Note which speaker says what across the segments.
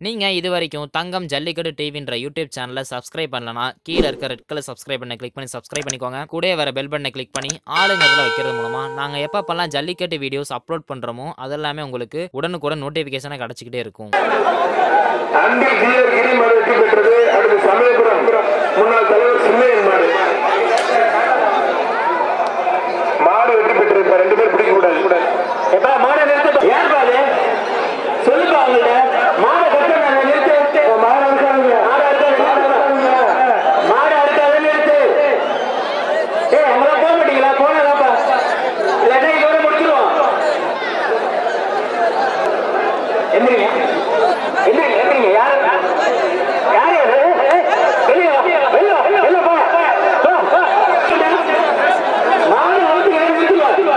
Speaker 1: நீங்க இதுவரைக்கும் தங்கம் ஜல்லிக்கட்டு டிவின்ற யூடியூப் சேனலை சப்ஸ்கிரைப் பண்ணலனா கீழே இருக்க ரெட் கலர் சப்ஸ்கிரைப் பண்ண கிளிக் பண்ணி சப்ஸ்கிரைப் பண்ணிக்கோங்க. கூடவே வர பெல் பட்டனை கிளிக் பண்ணி ஆளுங்கிறதுல வைக்கிறது மூலமா நாங்க எப்பப்பெல்லாம் ஜல்லிக்கட்டு வீடியோஸ் அப்லோட் பண்றோமோ அதெல்லாமே உங்களுக்கு உடனுக்குடன் நோட்டிபிகேஷனா கிடைச்சிக்கிட்டே இருக்கும்.
Speaker 2: அன்பில் ஜீயர் கிரிமலை வெற்றி பெற்றது. அடுத்து சமயபுரம் முன்னாள் தலைவர் சின்னையன் மாடு வெற்றி பெற்றிருப்பார். 2 பேர் பிடிக்க கூடாது. எப்ப மாட நிறுத்த ஏன் பாரு சொல்லுப்பா அவங்கள்ட்ட மாட கட்ட நிறுத்த மாட இருக்காங்க மாட இருக்காது நிறுத்து. அவங்களாம் போக மாட்டீங்களா? போனதாப்பா இல்லைன்னா இதோட முடிச்சிருவோம். எந்திரிங்க எந்திரிங்க எந்திரிங்க. யாரு யாரு வெளியே வெளியே வெளியே போ மாடு வந்து நிறுத்துவா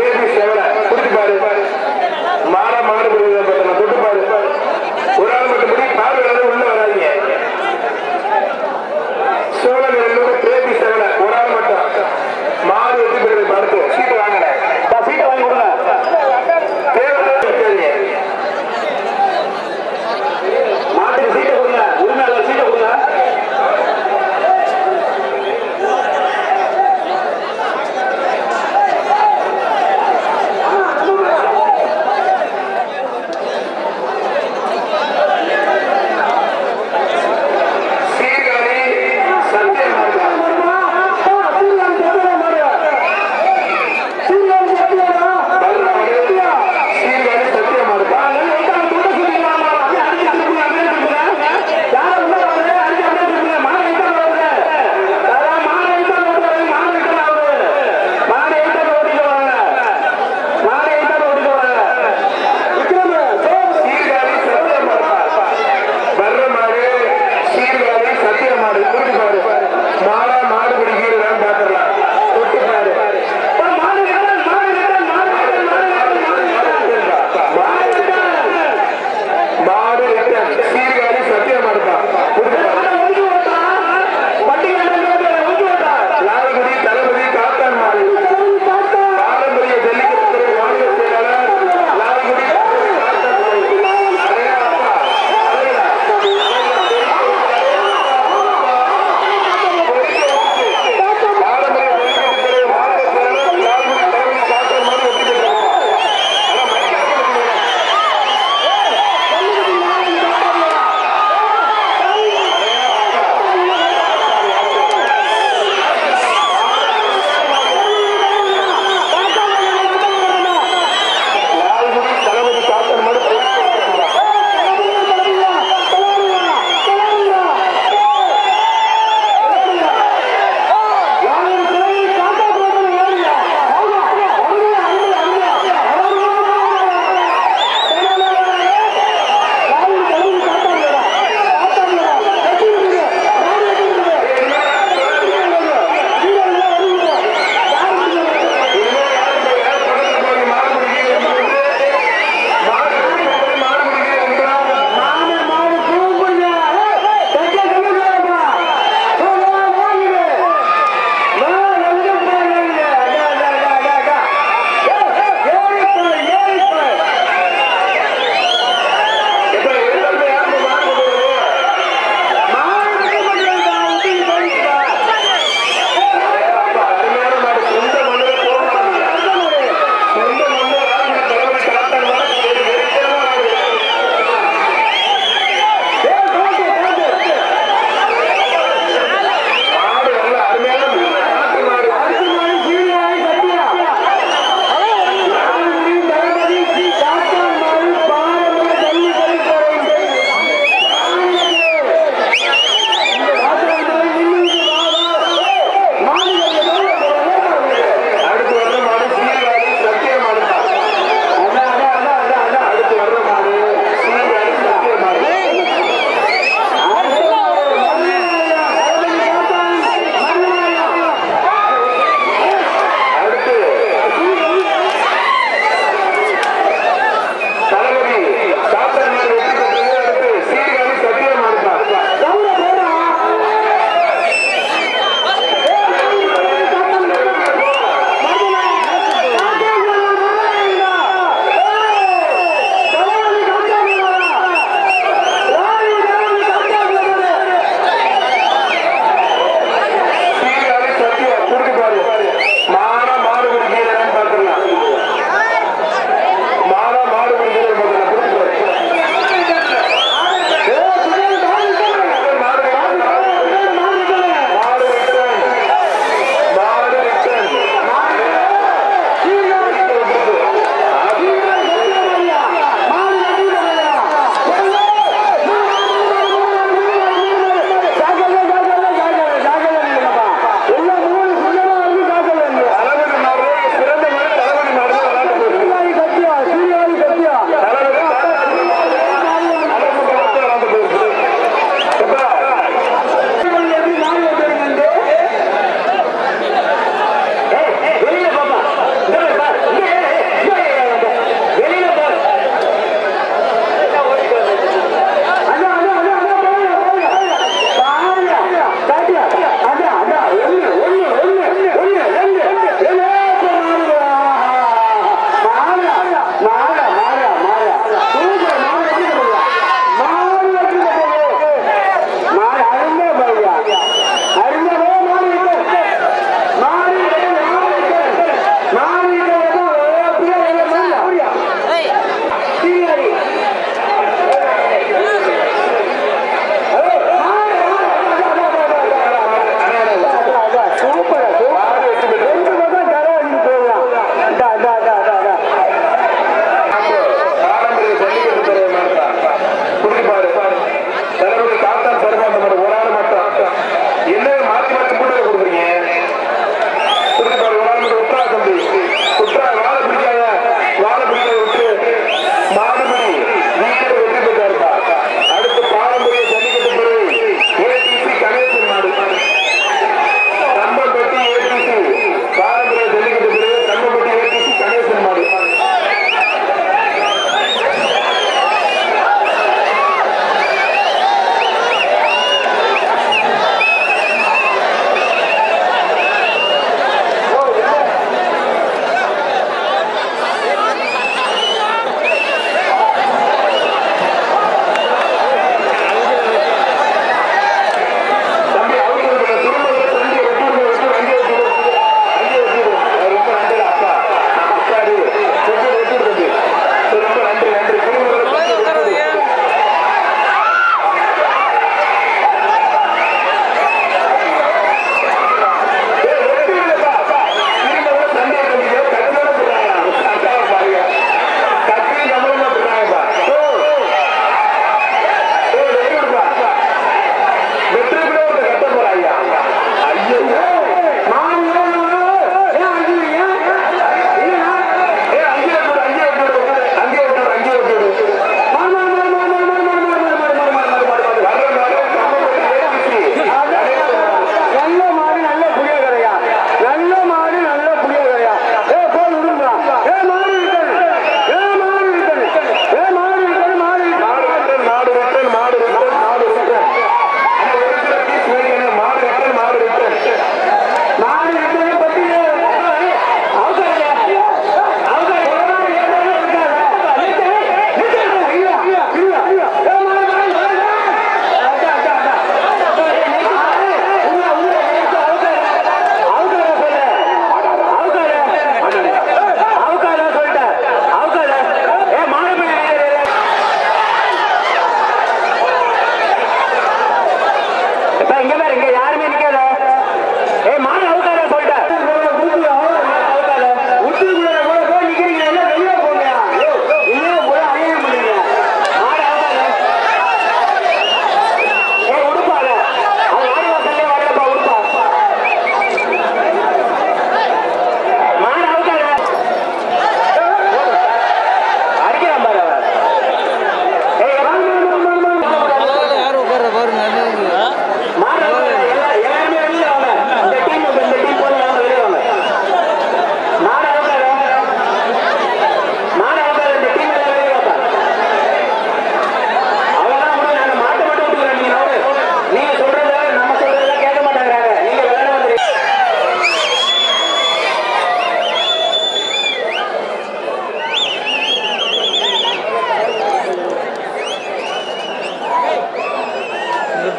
Speaker 2: ஒரு ஆள் மட்டும்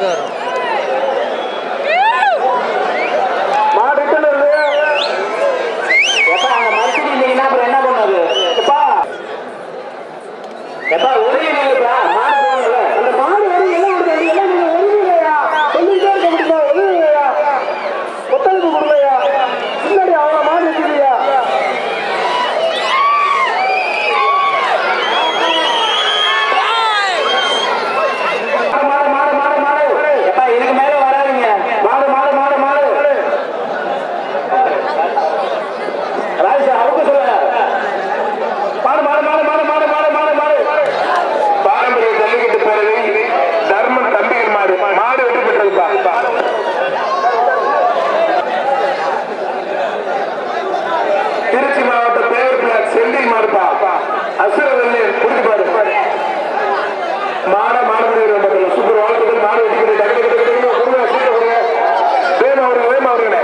Speaker 2: மாடு ரிட்டர்ன் வருது. எப்பா அங்க மறுபடியும் இருந்தீங்கன்னா அப்புறம் என்ன பண்ணாது? எப்பா ஒருங்கிணைப்பா மாடு போகல. அந்த மாடு வந்து எல்லாம் கொடுத்தாங்க. எல்லாம் நீங்க ஒருங்கிணையா சொல்லிட்டே இருக்க முடியுமா? ஒருங்கிணையா ஒத்துழைப்பு கொடுங்கயா. முன்னாடி அவ்வளோ மாடு வச்சுக்கியா? மாடு மாடு மாடு மாடு எப்பா இதுக்கு மேல வராதீங்க. மாடு மாடு மாடு மாடு ராஜா அவங்க சொல்ல மாடு மாடு மாடு மாடு மாடு மாடு மாடு மாடு பாரம்பரிய ஜல்லிக்கட்டு பேரவை தர்மன் தம்பிகள் மாடு மாடு வெற்றி பெற்றதுப்பா. திருச்சி மாவட்ட பேர் செந்தில் மாடுப்பா. அசுரவல்லி குடிச்சு பாரு மாட மாடு சூப்பர் வாழ்த்துக்கள். மாடு வெற்றி பெற்று வேம அவருங்க வேம அவருங்க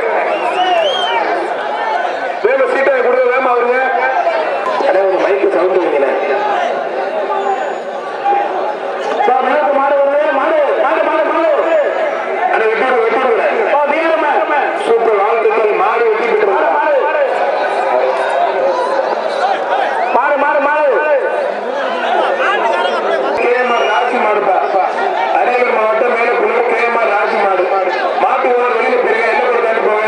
Speaker 2: வேம சீட்டை கொடுங்க வேம அவருங்க. அதாவது மைக்கு சவுண்ட் வைங்களேன். மாடு வருது மாடு மாடு மாடு மாடு அதை வெட்டி வெட்டிடுறேன். சூப்பர் வாழ்த்துக்கள். மாடு வெட்டி பெற்று மாடு மாடு மாடு கேஎம்ஆர் ராசி மாடுப்பா. அரியலூர் மாவட்டம் மேலக்குள்ள கேஎம்ஆர் ராசி மாடு. மாட்டு ஊழல் வெளியில பெரிய என்ன கொடுத்தாண்டு போங்க.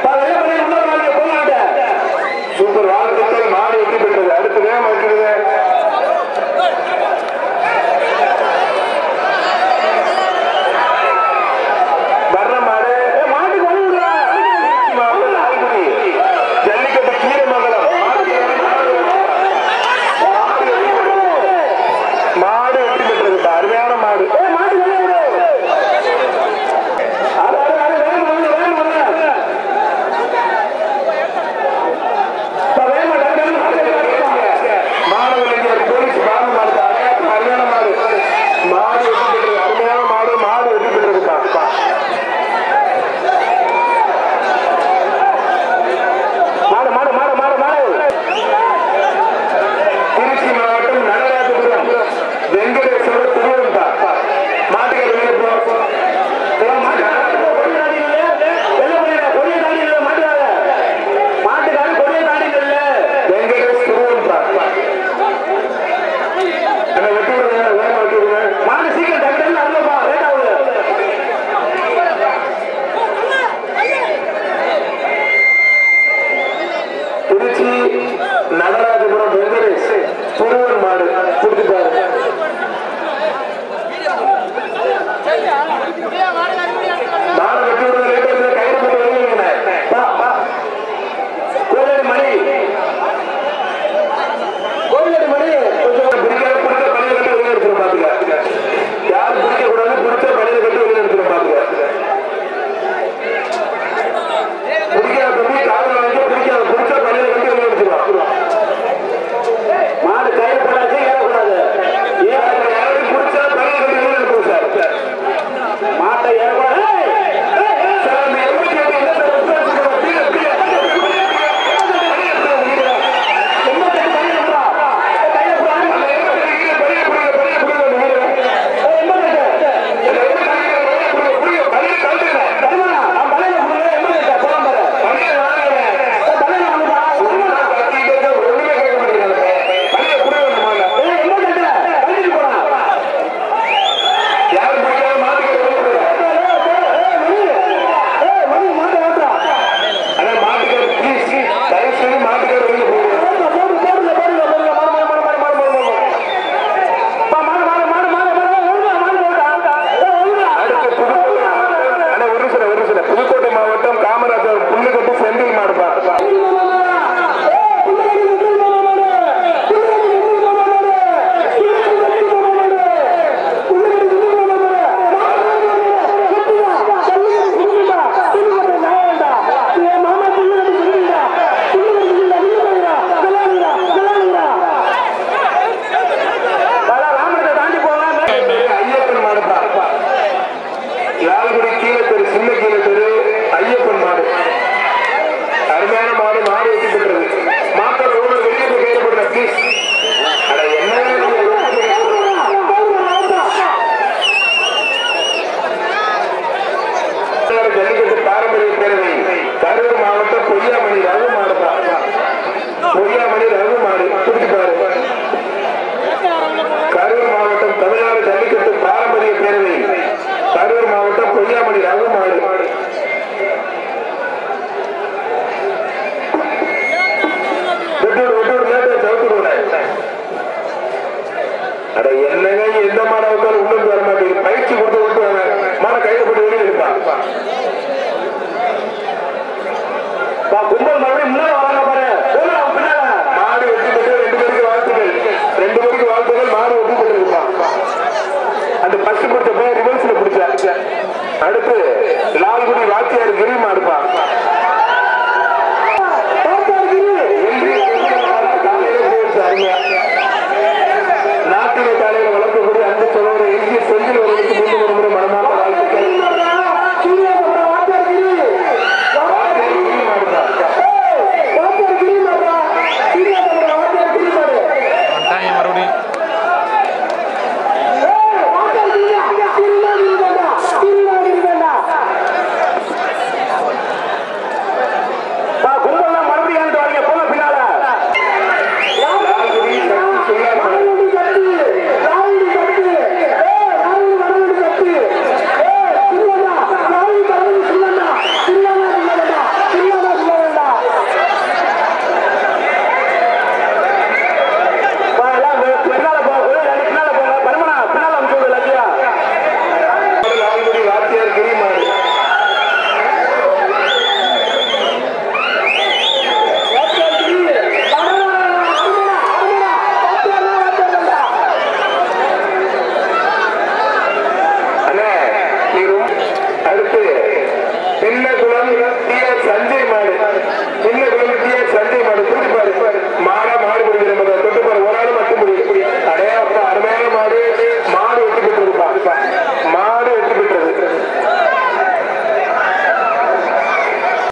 Speaker 2: சூப்பர் வாழ்த்துக்கள். மாடு வெற்றி பெற்றது. அடுத்து வேகம் வைக்கிறது வர்ற மாடு மாட்டுக்கு வழி விடுறா. மாவட்டம் ஆய்குடி ஜல்லிக்கட்டு கீரமங்கலம் மாடு வெற்றி பெற்றது. அருமையான மாடு. மாடு மாணவர்கள் போலீஸ் பாம்பு மாடு அருமையான மாடு. மாடு வெற்றி பெற்றது. அருமையான மாடு. மாடு வெற்றி பெற்றதுப்பா. மாடு மாடு மாடு மாடு மாடு திருச்சி மாவட்டம் நடராஜபுரம் வெங்கடேஸ்வர திருவள்ளா மாட்டுக்கு மாடு சீக்கிரம் டக்குன்னு அருளப்பா லேட் ஆகுது. திருச்சி நடராஜபுரம் வெங்கடேஷ் திருவன் மாடு கொடுத்துட்டாரு. மாடு வெட்டி விடுறது லேட் ஆகுது. கைது போட்டு வெளியே கோயிலடி மணி கோயிலடி மணி கொஞ்சம் பிடிக்காத பிடிச்ச பள்ளியை கட்டி வெளியே எடுத்துரும் பாத்துக்க. யாரும் பிடிக்க கூடாது. பிடிச்ச பள்ளியை கட்டி வெளியே எடுத்துரும் பாத்துக்க. பிடிக்காத தம்பி காதல் வாங்கி பிடிக்காத பிடிச்ச பள்ளியை கட்டி வெளியே எடுத்துருவான். மாடு கைப்படாச்சு ஏறக்கூடாது. யாரும் பிடிச்ச பள்ளியை கட்டி வெளியே எடுத்துரும் சார். மாட்டை ஏறக்கூடாது. அந்த பஸ்ட் பிடிச்ச போய் ரிவர்ஸ்ல பிடிச்ச. அடுத்து லால்குடி வாத்தியார் கிரி மாடுப்பா.